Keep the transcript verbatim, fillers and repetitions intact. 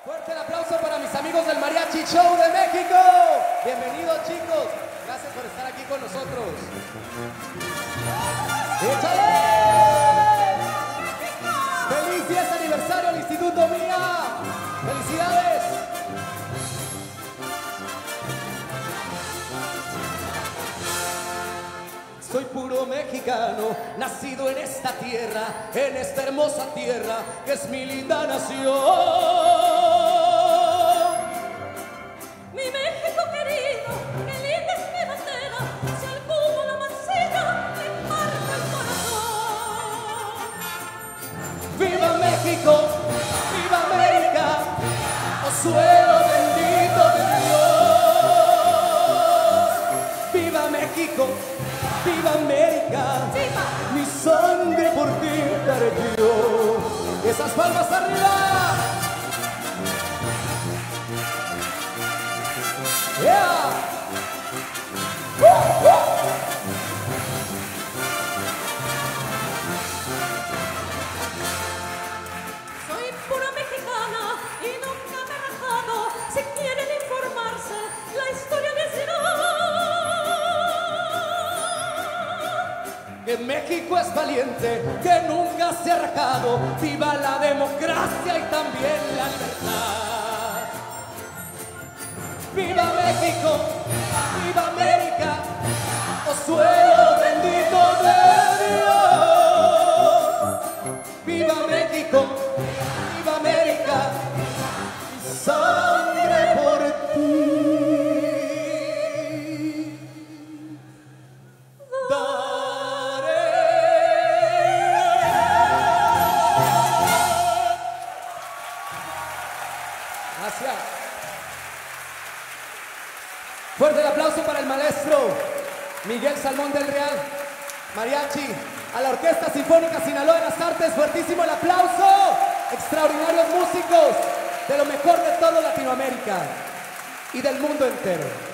Fuerte el aplauso para mis amigos del Mariachi Show de México. Bienvenidos, chicos. Gracias por estar aquí con nosotros. ¡Échale! ¡Feliz diez aniversario al Instituto Mía! ¡Felicidades! Soy puro mexicano, nacido en esta tierra, en esta hermosa tierra que es mi linda nación. Mi México querido, qué linda es mi bandera, si al cubo la mancilla le marca el corazón. ¡Viva México! ¡Viva América! ¡Oh suelo bendito de Dios! ¡Viva México! ¡Viva América! ¡Viva! Mi sangre por ti daré yo. ¡Esas palmas arriba! ¡Yeah! ¡Uh, uh! Soy pura mexicana y nunca me he rajado. Si quieren informarse, la historia les dirá que México es valiente, que nunca se ha rajado. ¡Viva la democracia y también la libertad! ¡Viva México! ¡Viva América! ¡Oh suelo bendito de Dios! ¡Viva México! ¡Viva América! ¡Mi sangre por ti! Gracias. Fuerte el aplauso para el maestro Miguel Salmón del Real, mariachi, a la Orquesta Sinfónica Sinaloa de las Artes. Fuertísimo el aplauso. Extraordinarios músicos de lo mejor de toda Latinoamérica y del mundo entero.